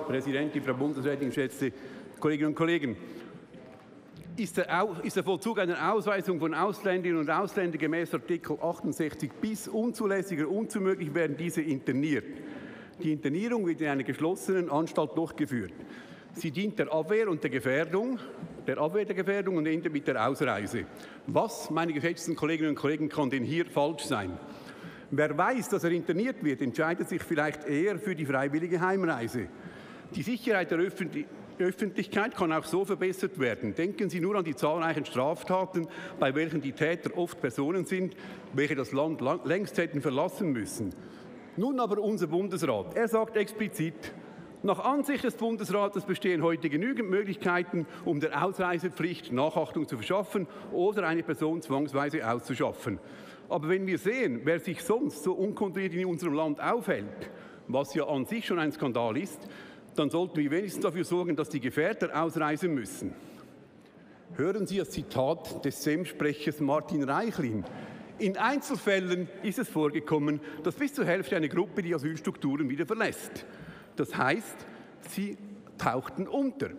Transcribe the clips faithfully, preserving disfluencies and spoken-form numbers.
Präsidentin, Frau Bundesrätin, geschätzte Kolleginnen und Kollegen! Ist der, ist der Vollzug einer Ausweisung von Ausländerinnen und Ausländern gemäß Artikel achtundsechzig bis unzulässig oder unzumöglich, werden diese interniert. Die Internierung wird in einer geschlossenen Anstalt durchgeführt. Sie dient der Abwehr und der Gefährdung, der Abwehr der Gefährdung und endet mit der Ausreise. Was, meine geschätzten Kolleginnen und Kollegen, kann denn hier falsch sein? Wer weiß, dass er interniert wird, entscheidet sich vielleicht eher für die freiwillige Heimreise. Die Sicherheit der Öffentlichkeit kann auch so verbessert werden. Denken Sie nur an die zahlreichen Straftaten, bei welchen die Täter oft Personen sind, welche das Land längst hätten verlassen müssen. Nun aber unser Bundesrat. Er sagt explizit: Nach Ansicht des Bundesrates bestehen heute genügend Möglichkeiten, um der Ausreisepflicht Nachachtung zu verschaffen oder eine Person zwangsweise auszuschaffen. Aber wenn wir sehen, wer sich sonst so unkontrolliert in unserem Land aufhält, was ja an sich schon ein Skandal ist, dann sollten wir wenigstens dafür sorgen, dass die Gefährder ausreisen müssen. Hören Sie das Zitat des S E M-Sprechers Martin Reichlin. In Einzelfällen ist es vorgekommen, dass bis zur Hälfte eine Gruppe die Asylstrukturen wieder verlässt. Das heißt, sie tauchten unter.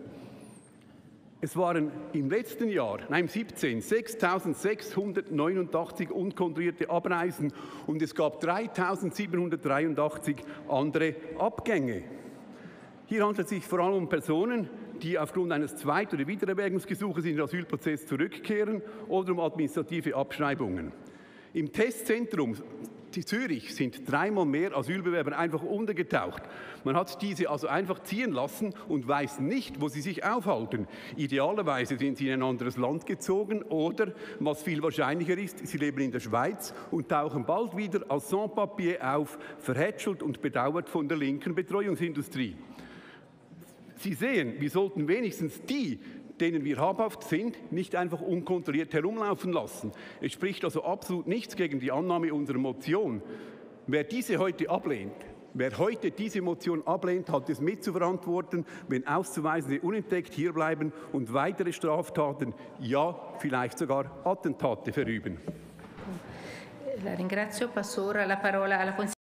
Es waren im letzten Jahr, nein, im siebzehn, sechstausendsechshundertneunundachtzig unkontrollierte Abreisen und es gab dreitausendsiebenhundertdreiundachtzig andere Abgänge. Hier handelt es sich vor allem um Personen, die aufgrund eines Zweit- oder Wiedererwägungsgesuches in den Asylprozess zurückkehren oder um administrative Abschreibungen. Im Testzentrum Zürich sind dreimal mehr Asylbewerber einfach untergetaucht. Man hat diese also einfach ziehen lassen und weiß nicht, wo sie sich aufhalten. Idealerweise sind sie in ein anderes Land gezogen oder, was viel wahrscheinlicher ist, sie leben in der Schweiz und tauchen bald wieder als Sans-Papier auf, verhätschelt und bedauert von der linken Betreuungsindustrie. Sie sehen, wir sollten wenigstens die, denen wir habhaft sind, nicht einfach unkontrolliert herumlaufen lassen. Es spricht also absolut nichts gegen die Annahme unserer Motion. Wer diese heute ablehnt, wer heute diese Motion ablehnt, hat es mit zu verantworten, wenn Auszuweisende unentdeckt hierbleiben und weitere Straftaten, ja vielleicht sogar Attentate verüben. La ringrazio. Passo ora la parola alla